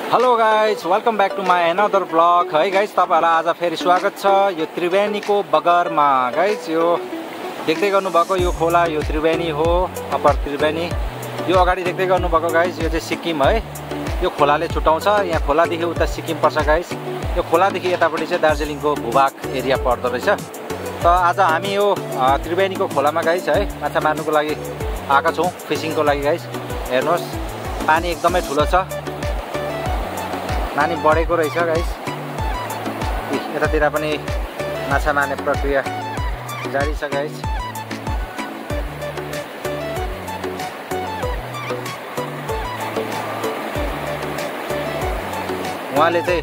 Hello guys, welcome back to my another blog है guys. तपाईँहरूलाई आज फेरि स्वागत छ यो त्रिवेणीको बगरमा। गाइज यो देख्दै गर्नुभएको यो खोला यो त्रिवेणी हो, अप्पर त्रिवेणी। यो अगाडि देख्दै गर्नुभएको गाइज यो चाहिँ सिक्किम है। यो खोलाले छुट्याउँछ, यहाँ खोलादेखि उता सिक्किम पर्छ गाइज। यो खोलादेखि यतापट्टि चाहिँ दार्जिलिङको भूभाग एरिया पर्दो रहेछ। त आज हामी यो त्रिवेणीको खोलामा गाइज है माछा मार्नुको लागि आएका छौँ, फिसिङको लागि गाइज। हेर्नुहोस् पानी एकदमै ठुलो छ, पानी बढेको रहेछ गाइस। यतातिर पनि माछा मार्ने प्रक्रिया जारी छ गाइस। उहाँले चाहिँ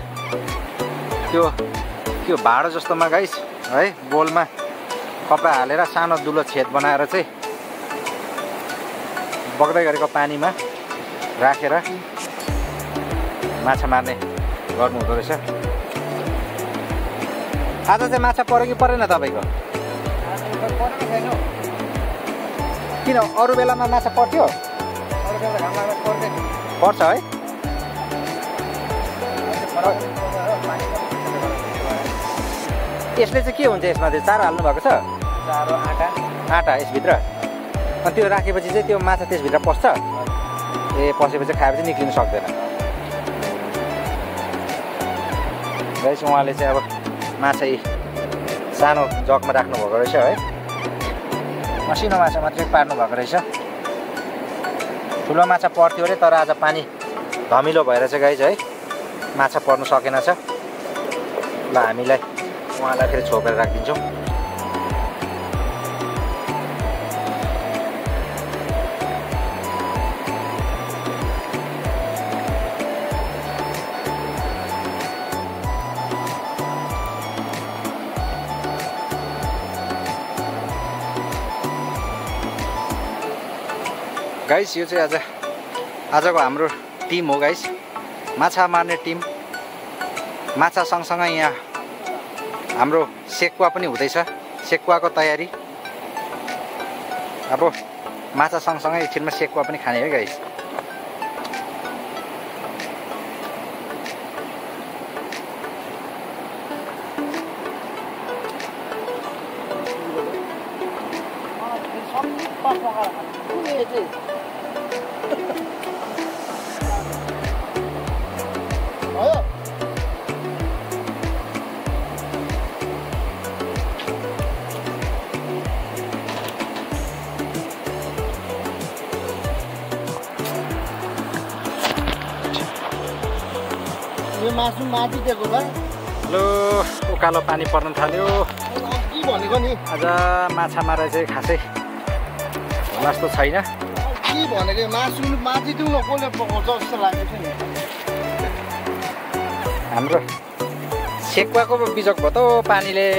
त्यो भाँडो जस्तोमा गाइस है बोलमा कपडा हालेर सानो दुलो छेद बनाएर चाहिँ बग्दै गरेको पानीमा राखेर माछा मार्ने गर्नु हुँदो रहेछ। आज चाहिँ माछा पर्यो कि परेन तपाईँको? किन अरू बेलामा माछा पर्थ्यो? पर्छ है। यसले चाहिँ के हुन्छ? यसमा चाहिँ चारो हाल्नु भएको छ? चारो आँटा यसभित्र। अनि त्यो राखेपछि चाहिँ त्यो माछा त्यसभित्र पस्छ। ए पसेपछि खाएपछि निक्लिनु सक्दैन गाइस। उहाँले चाहिँ अब माछा सानो जगमा राख्नु भएको रहेछ है। मसिनो माछा मात्रै पार्नु भएको रहेछ। ठुलो माछा पर्थ्यो अरे, तर आज पानी धमिलो भएर चाहिँ गाइस है माछा पर्नु सकेन छ। ल हामीलाई उहाँलाई फेरि छोपेर राखिदिन्छौँ। गाइस यो चाहिँ आजको हाम्रो टिम हो गाइस, माछा मार्ने टिम। माछा सँगसँगै यहाँ हाम्रो सेकुवा पनि हुँदैछ, सेकुवाको तयारी। अब माछा सँगसँगै एकछिनमा सेकुवा पनि खाने है गाइस। यो मासु माथिदिएको भए लो उकालो पानी पर्न थाल्यो। के भनेको नि? आज माछा मारेर चाहिँ खासै जस्तो छैन। के भनेको मासु माथिदिउँ न, कसले पकाउँछ जस्तो लागेको थियो नि। हाम्रो सेकुवाको बिजोग भयो त पानीले।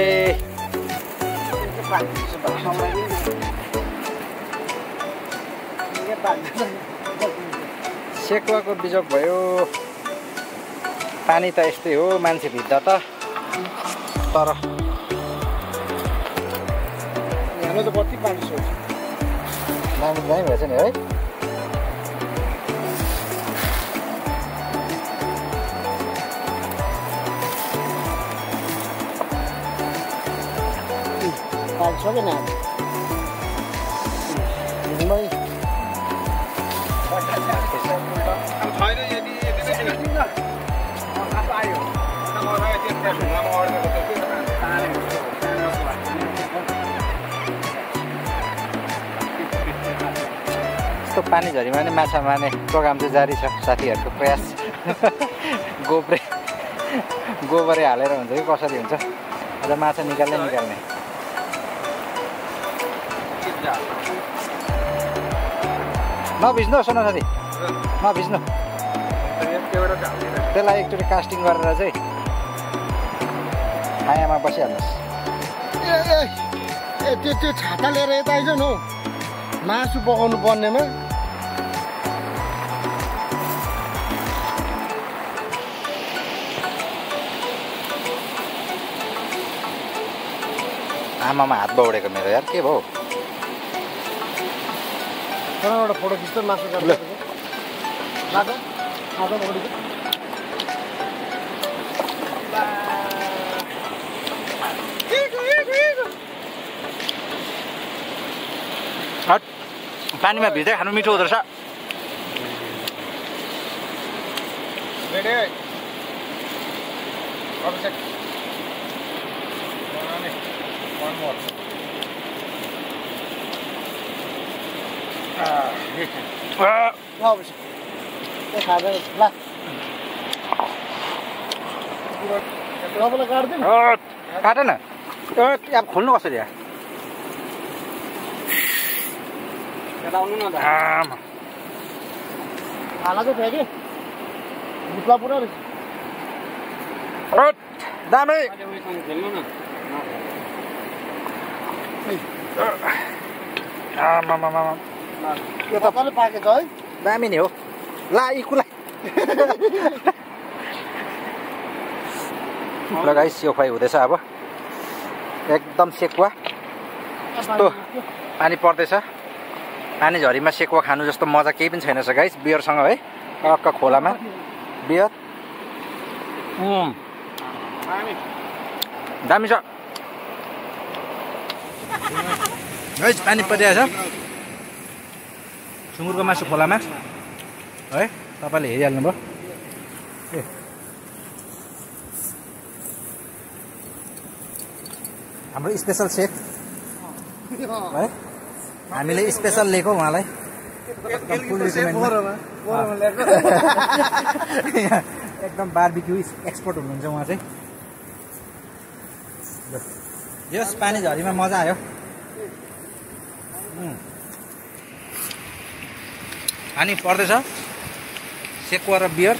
सेकुवाको बिजोग भयो। पानी त यस्तै हो मान्छे भित्दा त, तर यहाँ त कति पानी छ। नानी दामी भएछ नि है। पानी छ कि न? यस्तो पानी झरीमा नि माछा मार्ने प्रोग्राम चाहिँ जारी छ साथीहरूको प्रयास। गोबरै हालेर हुन्छ कि कसरी हुन्छ? आज माछा निकाल्ने नभिज्नु सोना साथी, नभिज्नु। त्यसलाई एकचोटि कास्टिङ गरेर चाहिँ छायामा बसिहाल्नुहोस्। ए त्यो छाता लिएर यता आइज न हौ, मासु पकाउनु पर्नेमा। आमामा हात बौडेको मेरो यार, के भयो? एउटा फोटो खिच्छ मासु काट्नु। पानीमा भिज्दै खानु मिठो हुँदो रहेछ रेडी है अभिषेक one more ल अभिषेक त्यो खाँदैन ल तपाईँलाई काट्दैन काट न अब खोल्नु कसरी यहाँ आउनु न खाला चाहिँ थियो कि मुक्ला पुरा रहेछ दामी यो तपाईँले पाकेको है दामी नि हो ला यी कुला ल गाइस यो खुवाइ हुँदैछ अब एकदम सेकुवा यस्तो पानी पर्दैछ पानी झरीमा सेकुवा खानु जस्तो मजा केही पनि छैन रहेछ गाइस बियरसँग है टक्क खोलामा बियर दामी छ गाइस पानी परिरहेछ सुँगुरको मासु खोलामा है तपाईँले हेरिहाल्नुभयो ए हाम्रो स्पेसल सेफ है हामीले स्पेसल लिएको उहाँलाई एकदम फुल एकदम बारबिक्यू एक्सपर्ट हुनुहुन्छ उहाँ चाहिँ यस पानी झरीमा मजा आयो पानी पर्दैछ सेकुवा र बियर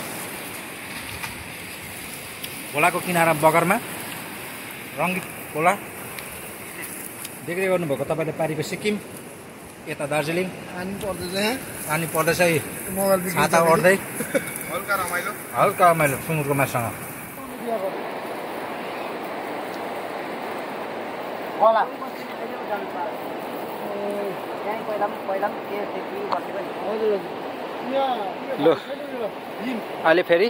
खोलाको किनारा बगरमा रङ्गित खोला देख्दै गर्नुभएको तपाईँले पारीको सिक्किम यता दार्जिलिङ पानी पर्दैछ छाता ओढ्दै हल्का रमाइलो सुँगुरको मासुसँग ल अहिले फेरि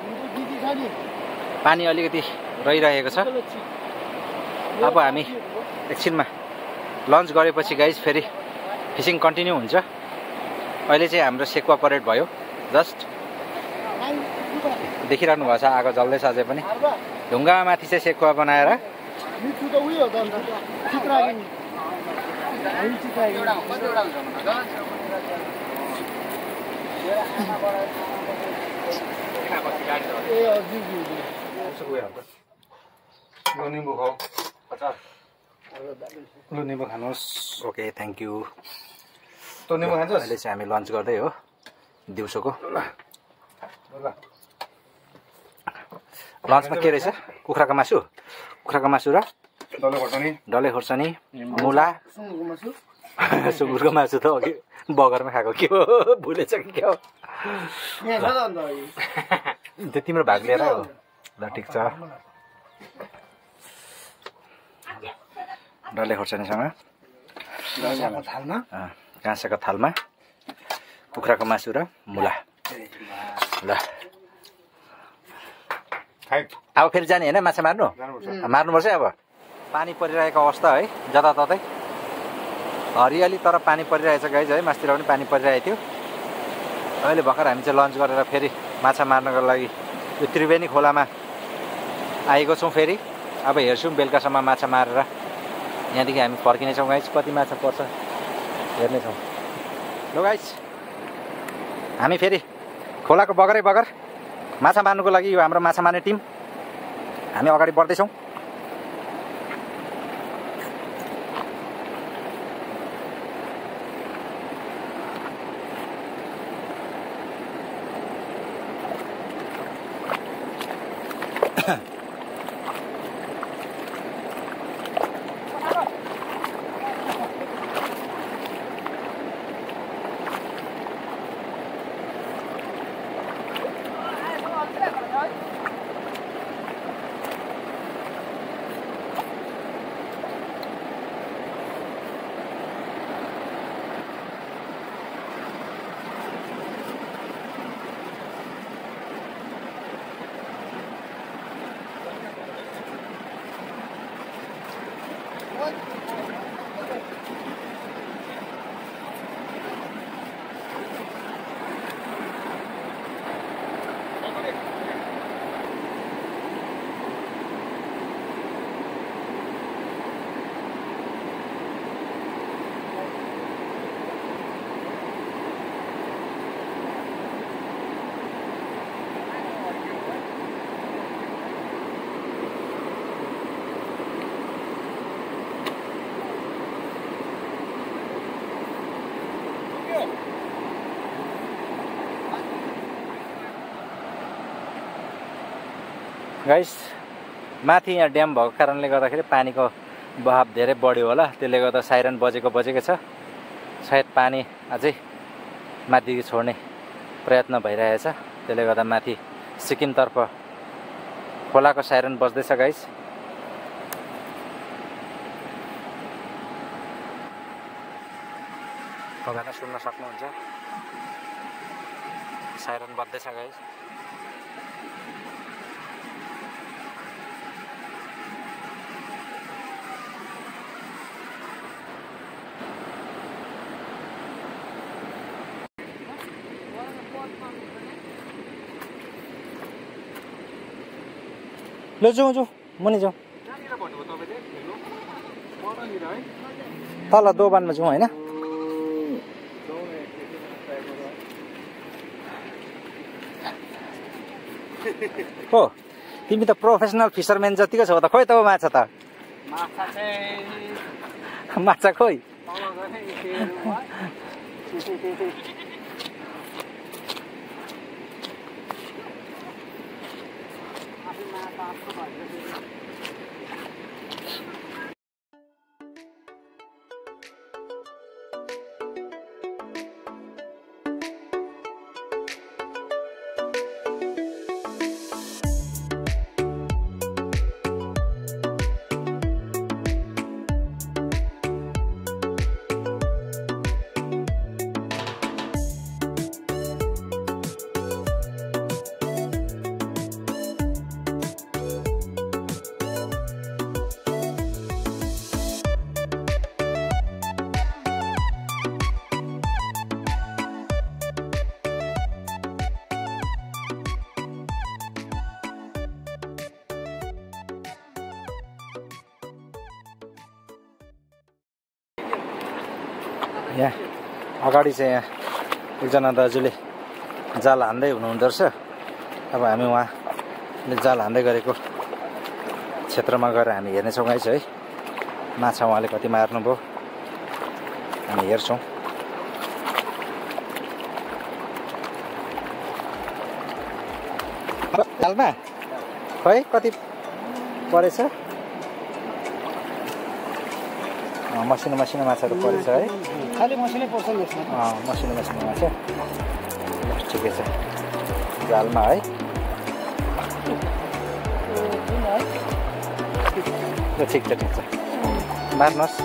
पानी अलिकति रहिरहेको छ अब हामी एकछिनमा लन्च गरेपछि गाइस फेरि फिसिङ कन्टिन्यू हुन्छ अहिले चाहिँ हाम्रो सेकुवा परेड भयो जस्ट देखिरहनु भएको छ आगो जल्दैछ अझै पनि ढुङ्गा माथि चाहिँ सेकुवा बनाएर निम्बु खानुहोस् ओके थ्याङ्क यू अहिले चाहिँ हामी लन्च गर्दै हो दिउँसोको लन्चमा के रहेछ कुखुराको मासु र डल्ले खोर्सानी मुला सुँगुरको मासु त अघि बगरमा खाएको के हो भुलेछ कि के हो त्यो तिम्रो भाग लिएर हो ल ठिक छ डल्ले खोर्सानीसँग काँसाको थालमा कुखुराको मासु र मुला ल अब फेरि जाने होइन माछा मार्नु मार्नुपर्छ अब पानी परिरहेको अवस्था है जताततै हरियाली तर पानी परिरहेछ गाइज है मासतिर पनि पानी परिरहेको थियो अहिले भर्खर हामी चाहिँ लन्च गरेर फेरि माछा मार्नको लागि यो त्रिवेणी खोलामा आएको छौँ फेरि अब हेर्छौँ बेलुकासम्म माछा मारेर यहाँदेखि हामी फर्किनेछौँ गाइज कति माछा पर्छ हेर्नेछौँ ल गाइज हामी फेरि खोलाको बगरै बगर माछा मार्नुको लागि यो हाम्रो माछा मार्ने टिम हामी अगाडि बढ्दैछौँ गाइस माथि यहाँ ड्याम भएको कारणले गर्दाखेरि पानीको बहाव धेरै बढ्यो होला, त्यसले गर्दा साइरन बजेकै छ। सायद पानी अझै माथि छोड्ने प्रयत्न भइरहेछ, त्यसले गर्दा माथि सिक्किमतर्फ खोलाको साइरन बज्दैछ गाइस। तपाईँले सुन्न सक्नुहुन्छ साइरन बज्दैछ गाइस। ल जाउँ मुनि जाउँ, तल दोबानमा जाउँ होइन। हो तिमी त प्रोफेसनल फिसरम्यान जतिको छौ त, खोइ त माछा त माछा खोइ। यहाँ अगाडि चाहिँ यहाँ एकजना दाजुले जाल हान्दै हुनुहुँदो रहेछ। अब हामी उहाँले जाल हान्दै गरेको क्षेत्रमा गएर हामी हेर्नेछौँ गाइस है, माछा उहाँले कति मार्नुभयो हामी हेर्छौँ। जालमा खै कति परेछ? मसिनो माछाहरू परेछ है, खालि मसिनै पर्छ नि यसमा। मसिनो माछा ठिकै छ जालमा है। ठिक छ मार्नुहोस्।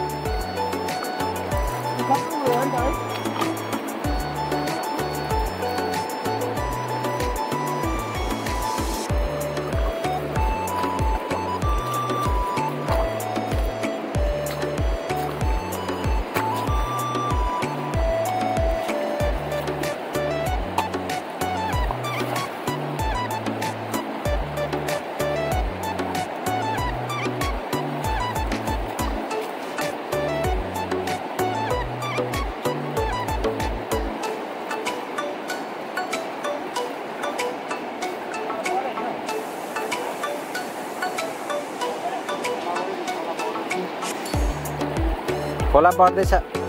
खोला बढ्दैछ।